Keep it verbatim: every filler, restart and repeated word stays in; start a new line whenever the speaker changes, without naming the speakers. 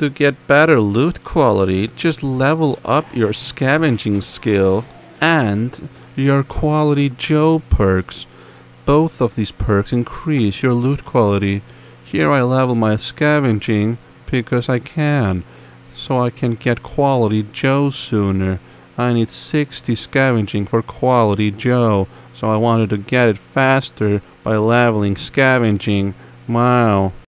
To get better loot quality, just level up your scavenging skill and your Quality Joe perks. Both of these perks increase your loot quality. Here I level my scavenging because I can, so I can get Quality Joe sooner. I need sixty scavenging for Quality Joe, so I wanted to get it faster by leveling scavenging. Wow.